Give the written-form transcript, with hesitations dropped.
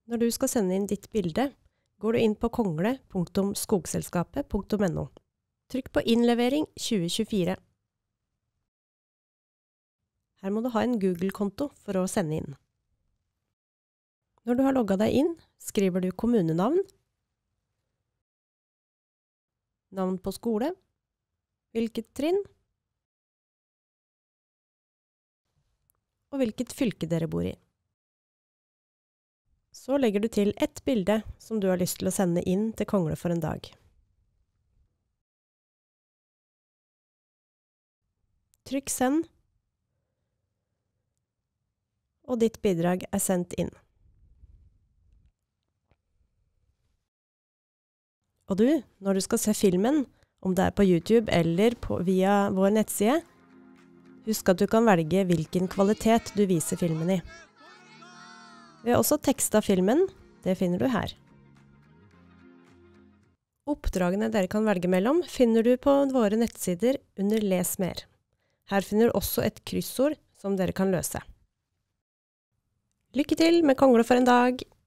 Når du skal sende inn ditt bilde, går du inn på kongle.skogselskapet.no. Trykk på innlevering 2024. Her må du ha en Google-konto for å sende inn. Når du har logget deg inn, skriver du kommunenavn, navn på skole, hvilket trinn, og hvilket fylke dere bor i. Så legger du til ett bilde som du har lyst til å sende inn til Kongle for en dag. Trykk send, og ditt bidrag er sendt inn. Og du, når du skal se filmen, om det er på YouTube eller via vår nettside, husk at du kan velge hvilken kvalitet du viser filmen i. Vi har også tekstet filmen, det finner du her. Oppdragene dere kan velge mellom finner du på våre nettsider under Les mer. Her finner du også et kryssord som dere kan løse. Lykke til med Kongle for en dag!